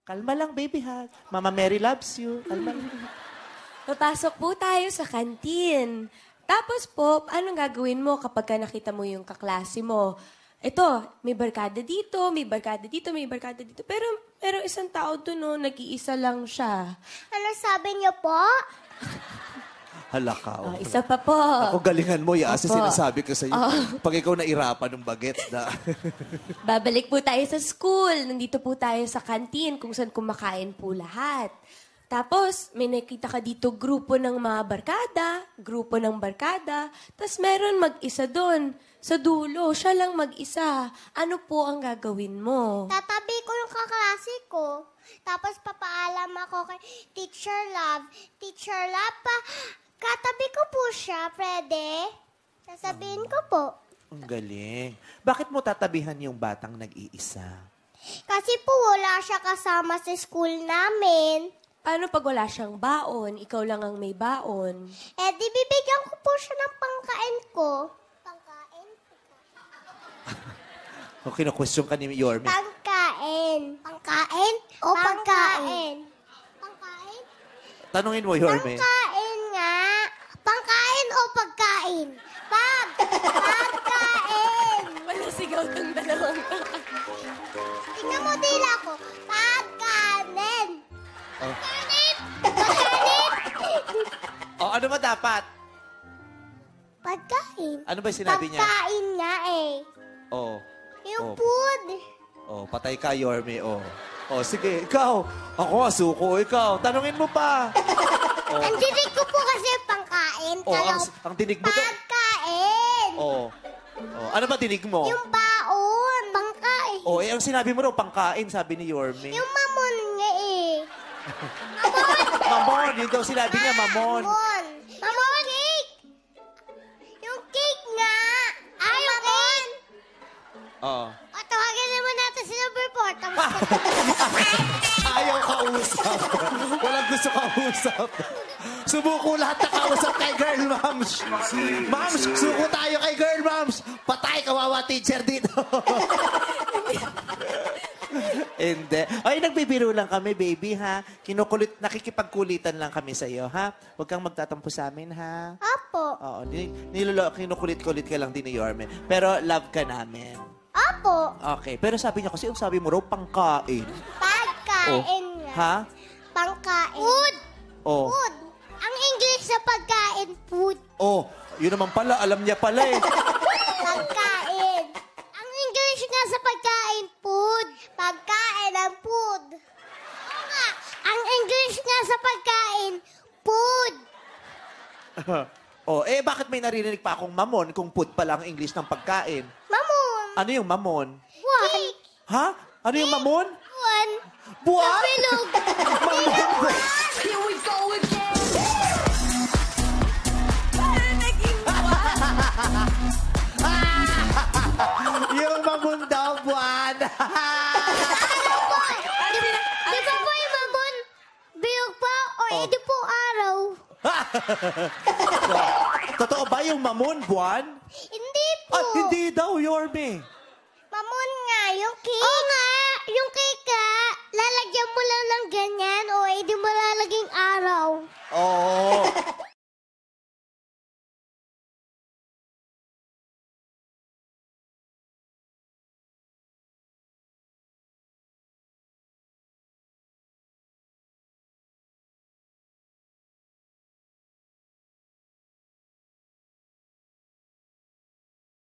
Kalma lang, baby, ha? Mama Mary loves you. Kalma lang. Papasok po tayo sa kantin. Tapos po, anong gagawin mo kapag nakita mo yung kaklase mo? Ito, may barkada dito, may barkada dito, may barkada dito. Pero isang tao doon, no, nag-iisa lang siya. Ano sabi niyo po? Hala ka. Oh, isa pa po. Ako galingan mo, ya. Kasi Opo. sinasabi ko sa'yo. Pag ikaw nairapan ng bagets na. Babalik po tayo sa school. Nandito po tayo sa kantin kung saan kumakain po lahat. Tapos, may nakita ka dito grupo ng mga barkada, grupo ng barkada. Tapos meron mag-isa doon. Sa dulo, siya lang mag-isa. Ano po ang gagawin mo? Tatabi ko yung kaklase ko. Tapos papaalam ako kay Teacher Love. Teacher Love, katabi ko po siya, pwede? Sasabihin ko po. Ang galing. Bakit mo tatabihan yung batang nag-iisa? Kasi po wala siya kasama sa school namin. Paano pag wala siyang baon? Ikaw lang ang may baon. Eh, di bibigyan ko po siya ng pangkain ko. Pangkain? O kinu-question ka ni Yorme. Pangkain. Pangkain? O pangkain? Pangkain? Tanungin mo, Yorme. Pangkain nga. Pangkain o pagkain? Pagkain. Wala sigaw tong dalawang Tingnan mo dila ko. Pagkanin. Oh. Pagkanin. Pagkanin. O, ano ba dapat? Pagkain. Ano ba sinabi niya? Pagkain nga eh. Oh. Yung Oh. food. Oh, patay ka, Yorme. Oh. Oh, sige, ikaw. Ako, suko, ikaw. Tanungin mo pa. Oh. Ang dinig ko po kasi pangkain. Oh, Kaya ang dinig mo to. pagkain. Oh. Oh. Ano ba dinig mo? Yung baon. Pangkain. Oh, ang sinabi mo raw, pangkain, sabi ni Yorme. Yung mamon nga eh. Mamon, yun daw sinabi niya, mamon. Mamon. Mamon cake. Yung cake nga. Ay, yung cake. Oh. O, tawagin naman natin si number 4. Tapos Ayaw kausap. Walang gusto kausap. Subuko lahat na kausap kay Girl Moms. Moms, suko tayo kay Girl Moms. Patay, kawawa teacher dito. Hindi. Ay, nagbibiro lang kami, baby, ha? Nakikipagkulitan lang kami sa'yo, ha? Huwag kang magtatampo sa amin, ha? Opo. Oo, kinukulit-kulit ka lang din ni Yorme. Pero love ka namin. Opo. Okay. Pero sabi niya kasi, yung sabi mo raw, pangkain. Pagkain nga. Ha? Pangkain. Food. Oh. Food. Ang English sa pagkain, food. Oh, yun naman pala. Alam niya pala eh. Pagkain. Ang English nga sa pagkain, food. Pagkain ang food. Oo nga. Ang English nga sa pagkain, food. Oh, bakit may narinig pa akong mamon kung food pala ang English ng pagkain? Mamon. Ano yung mamon? One. Ha? Ano yung mamon? One. Buwan? Bilog. Mamon. Here we go again! Parang naging Yung mamon daw, buwan. Di ba po yung mamon? Bilog pa o edi po araw? Totoo ba yung mamon, buwan? Hindi po. Hindi daw, Yorme.